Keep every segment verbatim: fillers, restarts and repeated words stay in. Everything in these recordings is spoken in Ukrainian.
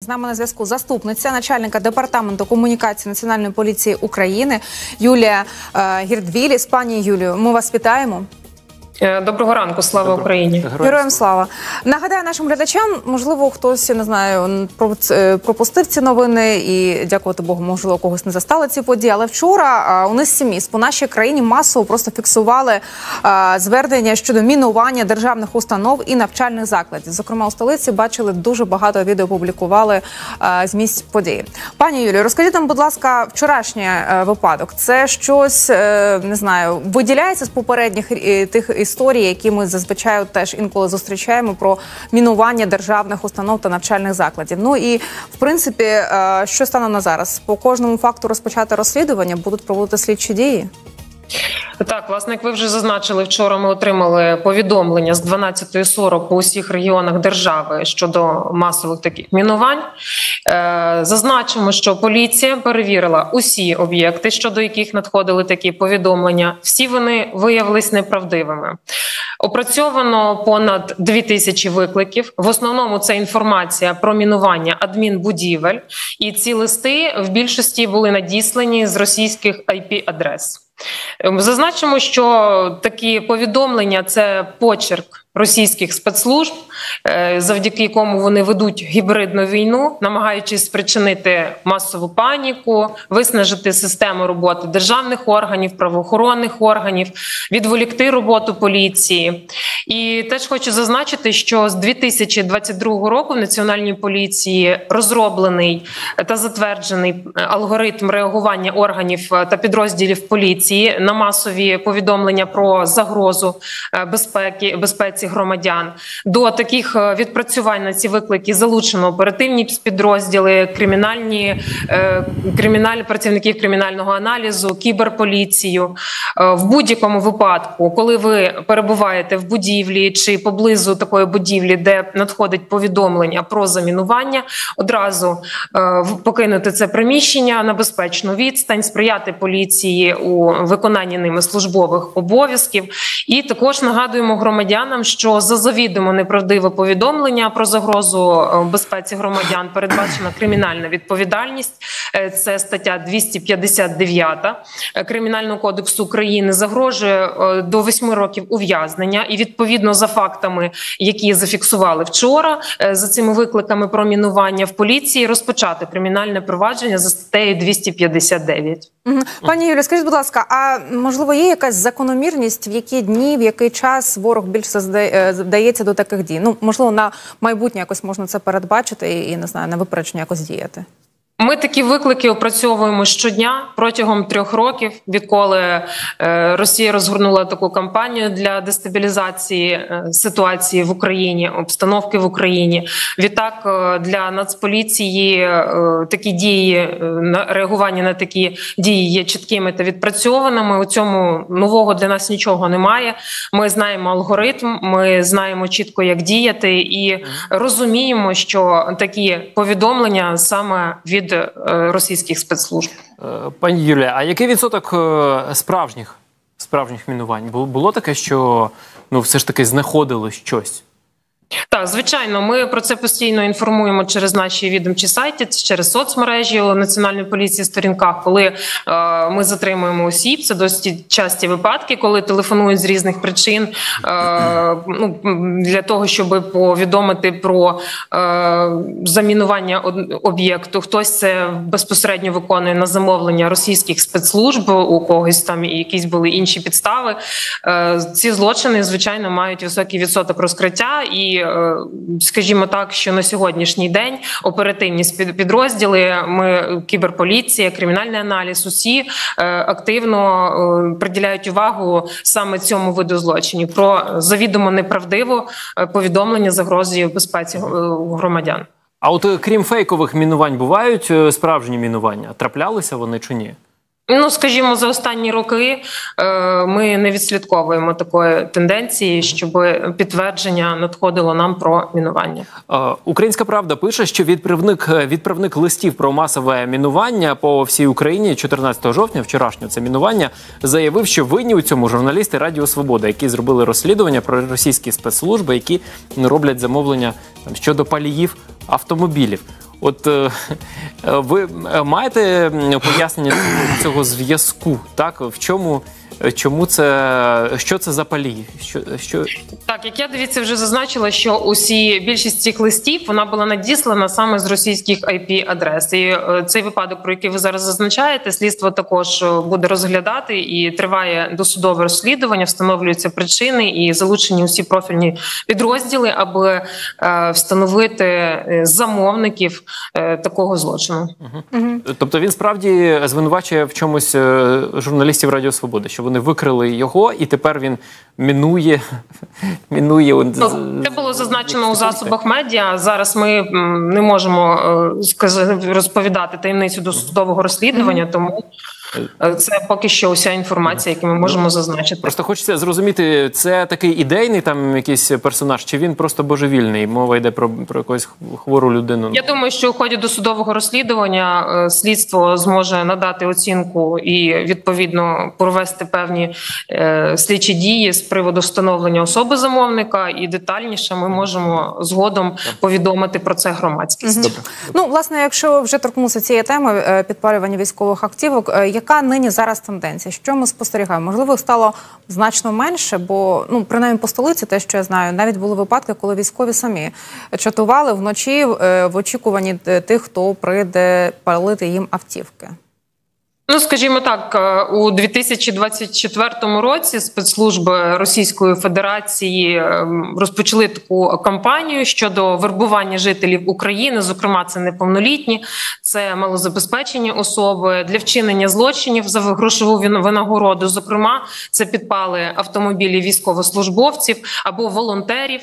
З нами на зв'язку заступниця начальника департаменту комунікації Національної поліції України Юлія е, Гірдвіліс. Пані Юлію, ми вас вітаємо. Доброго ранку, слава Доброго. Україні. Героям слава. Нагадаю нашим глядачам, можливо, хтось, я не знаю, пропустив ці новини і, дякувати Богу, можливо, когось не застали ці події, але вчора у низці міст по нашій країні масово просто фіксували звернення щодо мінування державних установ і навчальних закладів. Зокрема, у столиці бачили дуже багато відео, публікували з місць події. Пані Юлію, розкажіть нам, будь ласка, вчорашній випадок. Це щось, не знаю, виділяється з попередніх тих історії, які ми зазвичай теж інколи зустрічаємо, про мінування державних установ та навчальних закладів. Ну і, в принципі, що стане на зараз? По кожному факту розпочати розслідування, будуть проводити слідчі дії? Так, власне, як ви вже зазначили, вчора ми отримали повідомлення з дванадцятої сорок по усіх регіонах держави щодо масових таких мінувань. Е, зазначимо, що поліція перевірила усі об'єкти, щодо яких надходили такі повідомлення. Всі вони виявились неправдивими. Опрацьовано понад дві тисячі викликів. В основному це інформація про мінування адмінбудівель. І ці листи в більшості були надіслані з російських ай пі-адрес. Зазначимо, що такі повідомлення – це почерк російських спецслужб, завдяки якому вони ведуть гібридну війну, намагаючись спричинити масову паніку, виснажити систему роботи державних органів, правоохоронних органів, відволікти роботу поліції. І теж хочу зазначити, що з дві тисячі двадцять другого року в Національній поліції розроблений та затверджений алгоритм реагування органів та підрозділів поліції на масові повідомлення про загрозу безпеки, безпеці громадян. До таких відпрацювань на ці виклики залучено оперативні підрозділи, кримінальні, кримінальні працівників кримінального аналізу, кіберполіцію. В будь-якому випадку, коли ви перебуваєте в будівлі чи поблизу такої будівлі, де надходить повідомлення про замінування, одразу покинути це приміщення на безпечну відстань, сприяти поліції у виконанні ними службових обов'язків. І також нагадуємо громадянам, що за завідомо неправдиве повідомлення про загрозу безпеці громадян передбачена кримінальна відповідальність. Це стаття двісті п'ятдесят дев'ять Кримінального кодексу України, загрожує до восьми років ув'язнення. І відповідно за фактами, які зафіксували вчора, за цими викликами про мінування, в поліції розпочати кримінальне провадження за статтею двісті п'ятдесят дев'ять. Пані Юлія, скажіть, будь ласка, а можливо є якась закономірність, в які дні, в який час ворог більше вдається до таких дій? Ну, можливо, на майбутнє якось можна це передбачити і, не знаю, на випередження якось діяти? Ми такі виклики опрацьовуємо щодня протягом трьох років, відколи Росія розгорнула таку кампанію для дестабілізації ситуації в Україні, обстановки в Україні. Відтак для Нацполіції такі дії, реагування на такі дії є чіткими та відпрацьованими. У цьому нового для нас нічого немає. Ми знаємо алгоритм, ми знаємо чітко, як діяти, і розуміємо, що такі повідомлення саме від російських спецслужб. Пані Юлія, а який відсоток справжніх, справжніх мінувань? Було таке, що ну, все ж таки знаходили щось? Так, звичайно, ми про це постійно інформуємо через наші відомчі сайти, через соцмережі у Національної поліції, сторінках, коли е, ми затримуємо осіб. Це досить часті випадки, коли телефонують з різних причин е, ну, для того, щоб повідомити про е, замінування об'єкту. Хтось це безпосередньо виконує на замовлення російських спецслужб, у когось там якісь були інші підстави. Е, ці злочини, звичайно, мають високий відсоток розкриття і, скажімо так, що на сьогоднішній день оперативні підрозділи, ми, кіберполіція, кримінальний аналіз, усі активно приділяють увагу саме цьому виду злочинів, про завідомо неправдиве повідомлення загрози безпеці громадян. А от крім фейкових мінувань, бувають справжні мінування? Траплялися вони чи ні? Ну, скажімо, за останні роки е, ми не відслідковуємо такої тенденції, щоб підтвердження надходило нам про мінування. Е, Українська правда пише, що відправник, відправник листів про масове мінування по всій Україні чотирнадцятого жовтня, вчорашнього це мінування, заявив, що винні у цьому журналісти Радіо Свобода, які зробили розслідування про російські спецслужби, які роблять замовлення там, щодо паліїв автомобілів. От е, ви маєте пояснення цього, цього зв'язку? Так, в чому, чому це, що це за палі? Що, що... Так, як я, дивіться, вже зазначила, що усі більшість цих листів вона була надіслана саме з російських ай пі-адрес. І е, цей випадок, про який ви зараз зазначаєте, слідство також буде розглядати і триває досудове розслідування, встановлюються причини і залучені усі профільні підрозділи, аби е, встановити замовників е, такого злочину. Угу. Угу. Тобто він справді звинувачує в чомусь журналістів Радіо Свободи, що вони викрили його, і тепер він мінує... мінує ну, це було зазначено у засобах медіа. Зараз ми не можемо розповідати таємницю досудового розслідування, mm-hmm. тому це поки що уся інформація, яку ми можемо зазначити. Просто хочеться зрозуміти, це такий ідейний там якийсь персонаж, чи він просто божевільний? Мова йде про, про якусь хвору людину. Я думаю, що у ході досудового розслідування слідство зможе надати оцінку і, відповідно, провести певні е, слідчі дії з приводу встановлення особи замовника, і детальніше ми можемо згодом повідомити про це громадськість. Угу. Ну, власне, якщо вже торкнувся цієї теми підпалювання військових активок, яка нині зараз тенденція? Що ми спостерігаємо? Можливо, стало значно менше, бо, ну, принаймні по столиці, те, що я знаю, навіть були випадки, коли військові самі чатували вночі в очікуванні тих, хто прийде палити їм автівки. Ну, скажімо так, у дві тисячі двадцять четвертому році спецслужби Російської Федерації розпочали таку кампанію щодо вербування жителів України, зокрема, це неповнолітні, це малозабезпечені особи, для вчинення злочинів за грошову винагороду. Зокрема, це підпали автомобілі військовослужбовців або волонтерів,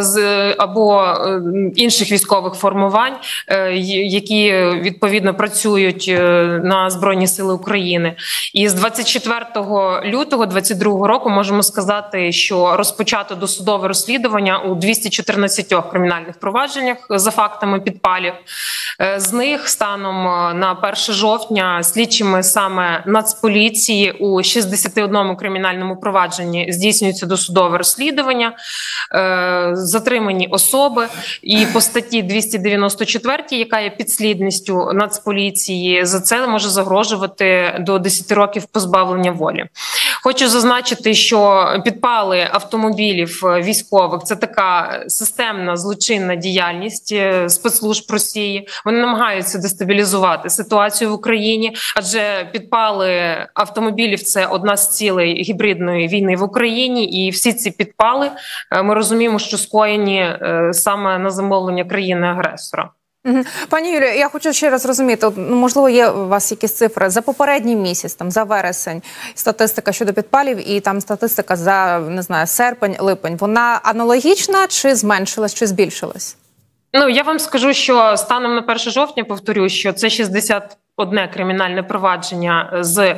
або інших військових формувань, які, відповідно, працюють на Збройні Сили України. І з двадцять четвертого лютого двадцять другого року можемо сказати, що розпочато досудове розслідування у двісті чотирнадцятьох кримінальних провадженнях за фактами підпалів. З них станом на перше жовтня слідчими саме Нацполіції у шістдесяти одному кримінальному провадженні здійснюється досудове розслідування, затримані особи, і по статті двісті дев'яносто чотири, яка є підслідністю Нацполіції, за це може загрожувати до десяти років позбавлення волі. Хочу зазначити, що підпали автомобілів військових – це така системна злочинна діяльність спецслужб Росії. Вони намагаються дестабілізувати ситуацію в Україні, адже підпали автомобілів – це одна з цілей гібридної війни в Україні, і всі ці підпали, ми розуміємо, що скоєні саме на замовлення країни-агресора. Пані Юлію, я хочу ще раз розуміти, можливо, є у вас якісь цифри за попередній місяць, там за вересень, статистика щодо підпалів і там статистика за, не знаю, серпень, липень. Вона аналогічна чи зменшилась, чи збільшилась? Ну, я вам скажу, що станом на перше жовтня, повторю, що це шістдесят одне кримінальне провадження з е,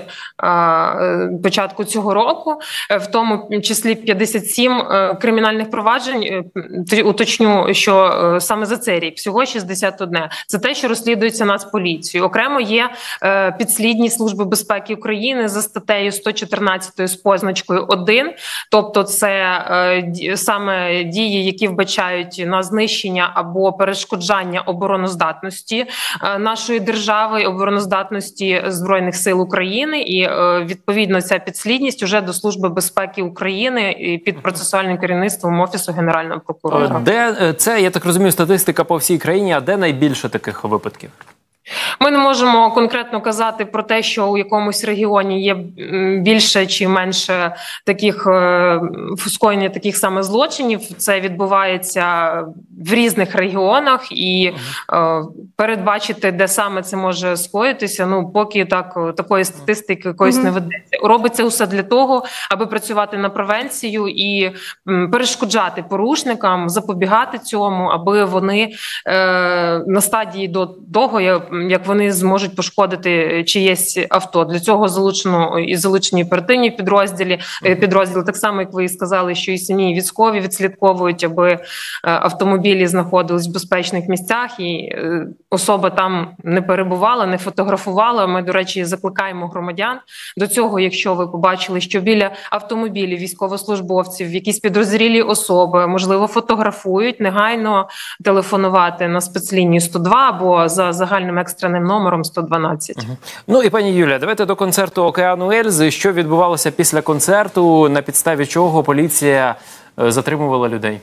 початку цього року, в тому числі п'ятдесят сім е, кримінальних проваджень, е, уточню, що е, саме за цей рік, всього шістдесят одне. Це те, що розслідується Нацполіцією. Окремо є е, підслідні Служби безпеки України за статтею сто чотирнадцять з позначкою один, тобто це е, саме дії, які вбачають на знищення або перешкоджання обороноздатності е, нашої держави, обороноздатності Збройних сил України, і відповідно ця підслідність уже до Служби безпеки України і під процесуальним керівництвом Офісу Генерального прокурора. Де це, я так розумію, статистика по всій країні, а де найбільше таких випадків? Ми не можемо конкретно казати про те, що у якомусь регіоні є більше чи менше таких скоєння таких саме злочинів. Це відбувається в різних регіонах, і е, передбачити, де саме це може скоїтися, ну поки так такої статистики якоїсь mm-hmm. не ведеться. Робиться усе для того, аби працювати на превенцію і м, перешкоджати порушникам, запобігати цьому, аби вони е, на стадії до того, як вони зможуть пошкодити чиєсь авто. Для цього залучено і залучені оперативні підрозділи, підрозділи, так само, як ви і сказали, що і самі військові відслідковують, аби автомобілі знаходились в безпечних місцях і особа там не перебувала, не фотографувала. Ми, до речі, закликаємо громадян до цього, якщо ви побачили, що біля автомобілів військовослужбовців якісь підозрілі особи, можливо, фотографують, негайно телефонувати на спецлінію сто два або за загальним екстреним номером сто дванадцять. Угу. Ну і пані Юлія, давайте до концерту «Океану Ельзи». Що відбувалося після концерту, на підставі чого поліція затримувала людей?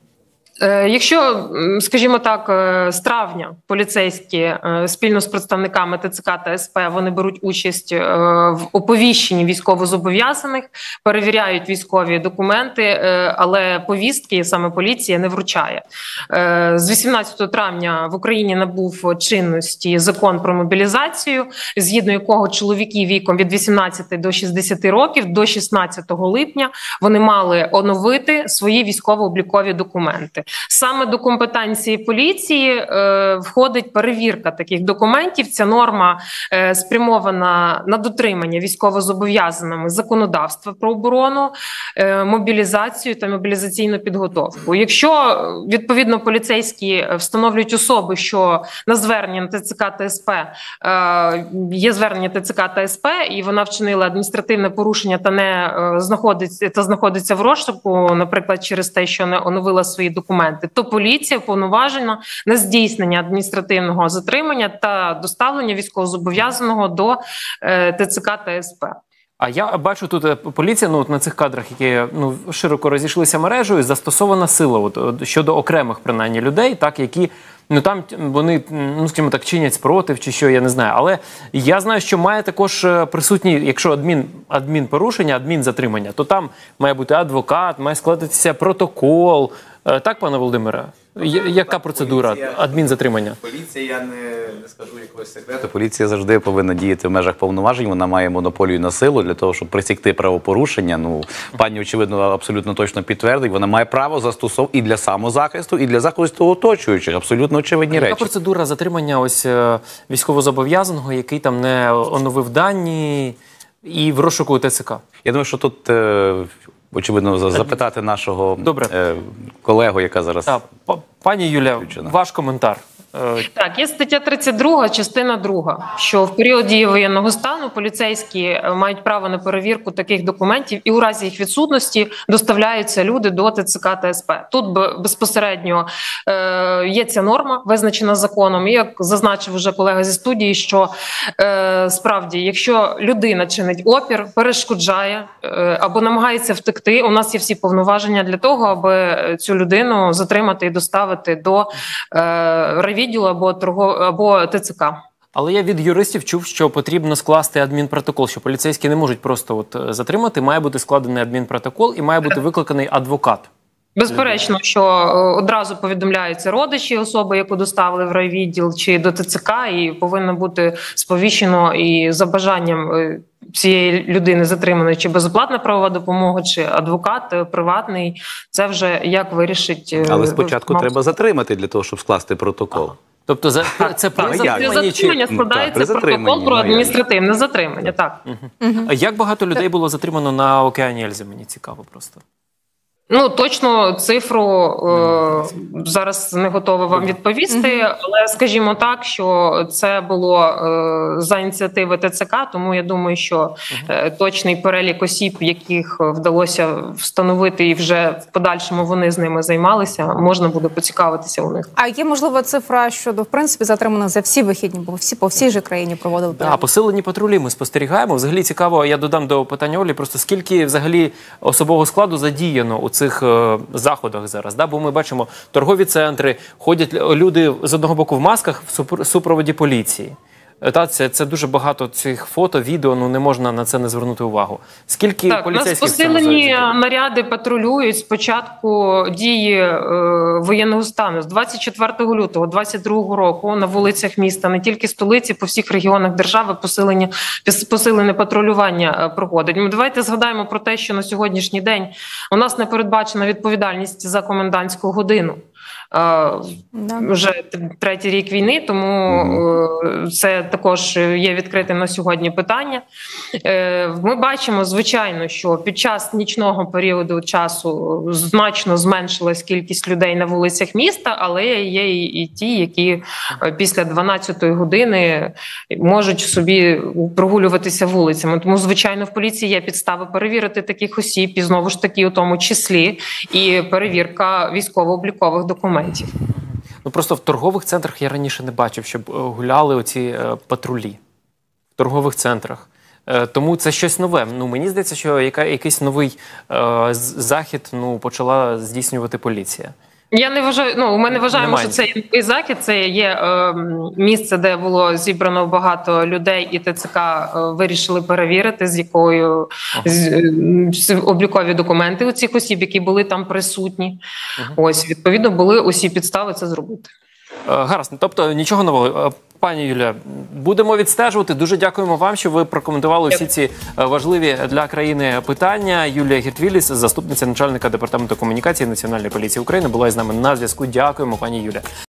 Якщо, скажімо так, з травня поліцейські спільно з представниками ТЦК та СП вони беруть участь в оповіщенні військовозобов'язаних, перевіряють військові документи, але повістки саме поліція не вручає. З вісімнадцятого травня в Україні набув чинності закон про мобілізацію, згідно якого чоловіки віком від вісімнадцяти до шістдесяти років до шістнадцятого липня вони мали оновити свої військово-облікові документи. Саме до компетенції поліції е, входить перевірка таких документів. Ця норма е, спрямована на дотримання військовозобов'язаними законодавства про оборону, е, мобілізацію та мобілізаційну підготовку. Якщо, відповідно, поліцейські встановлюють особи, що на звернення ТЦК та СП е, є звернення ТЦК та СП, і вона вчинила адміністративне порушення та не е, знаходиться та знаходиться в розшуку, наприклад, через те, що не оновила свої документи, то поліція уповноважена на здійснення адміністративного затримання та доставлення військовозобов'язаного до е, ТЦК та СП. А я бачу тут поліція, ну, на цих кадрах, які ну, широко розійшлися мережею, застосована сила от, щодо окремих, принаймні, людей, так, які ну там вони, ну скажімо так, чинять спротив чи що, я не знаю. Але я знаю, що має також присутні, якщо адмін, адмінпорушення, адмінзатримання, то там має бути адвокат, має складатися протокол. Так, пане Володимире? Яка процедура поліція, адмінзатримання? Поліція, я не, не скажу якогось секрету, поліція завжди повинна діяти в межах повноважень, вона має монополію на силу для того, щоб пресікти правопорушення. Ну, пані, очевидно, абсолютно точно підтвердить, вона має право застосовувати і для самозахисту, і для захисту оточуючих, абсолютно очевидні речі. Яка процедура затримання ось військовозобов'язаного, який там не оновив дані і в розшуку ТЦК? Я думаю, що тут... Очевидно, запитати нашого е, колегу, яка зараз... Так. Пані Юля, ваш коментар. Так, є стаття тридцять друга, частина друга, що в період дії воєнного стану поліцейські мають право на перевірку таких документів і у разі їх відсутності доставляються люди до ТЦК та СП. Тут безпосередньо е, є ця норма, визначена законом. І як зазначив вже колега зі студії, що е, справді, якщо людина чинить опір, перешкоджає е, або намагається втекти, у нас є всі повноваження для того, аби цю людину затримати і доставити до е, райвідділу або торгов... або ТЦК. Але я від юристів чув, що потрібно скласти адмінпротокол, що поліцейські не можуть просто от затримати, має бути складений адмінпротокол і має бути викликаний адвокат. Безперечно, що одразу повідомляються родичі особи, яку доставили в райвідділ чи до ТЦК, і повинно бути сповіщено і за бажанням цієї людини затриманої чи безоплатна правова допомога, чи адвокат приватний. Це вже як вирішить... Але спочатку треба затримати для того, щоб скласти протокол. Ага. Тобто за, це при так, затриманні чи... складається так, протокол про адміністративне затримання. Так. Угу. Угу. А як багато людей було затримано на «Океані Ельзи»? Мені цікаво просто. Ну, точно цифру е, зараз не готова вам відповісти, але скажімо так, що це було е, за ініціативи ТЦК, тому я думаю, що е, точний перелік осіб, яких вдалося встановити і вже в подальшому вони з ними займалися, можна буде поцікавитися у них. А є, можливо, цифра щодо, в принципі, затриманих за всі вихідні, бо всі по всій же країні проводили? А посилені патрулі ми спостерігаємо. Взагалі цікаво, я додам до питання Олі, просто скільки взагалі особового складу задіяно у цих е, заходах зараз, да? Бо ми бачимо, торгові центри, ходять люди з одного боку в масках в супроводі поліції. Та, це, це дуже багато цих фото, відео, ну не можна на це не звернути увагу. Скільки так, поліцейських... Так, у нас посилені наряди патрулюють з початку дії е, воєнного стану. З двадцять четвертого лютого двадцять другого року на вулицях міста, не тільки столиці, по всіх регіонах держави посилені, посилене патрулювання проходить. Ми давайте згадаємо про те, що на сьогоднішній день у нас не передбачена відповідальність за комендантську годину. Да. вже третій рік війни, тому е, це також є відкритим на сьогодні питання. Е, Ми бачимо, звичайно, що під час нічного періоду часу значно зменшилась кількість людей на вулицях міста, але є і, і ті, які після дванадцятої години можуть собі прогулюватися вулицями. Тому, звичайно, в поліції є підстави перевірити таких осіб, і знову ж таки у тому числі і перевірка військово-облікових документів. Ну просто в торгових центрах я раніше не бачив, щоб е, гуляли оці е, патрулі. В торгових центрах. Е, тому це щось нове. Ну, мені здається, що яка, якийсь новий е, з- захід ну, почала здійснювати поліція. Я не вважаю, ну ми не вважаємо, Немає. що це є новий захід. Це є е, місце, де було зібрано багато людей, і ТЦК е, вирішили перевірити, з якою з, е, з- облікові документи у цих осіб, які були там присутні. Ось відповідно були усі підстави це зробити. Е, Гаразд, ну, тобто нічого нового. Е, Пані Юлія, будемо відстежувати. Дуже дякуємо вам, що ви прокоментували всі ці е, важливі для країни питання. Юлія Гіртвіліс, заступниця начальника департаменту комунікації Національної поліції України, була із нами на зв'язку. Дякуємо, пані Юлія.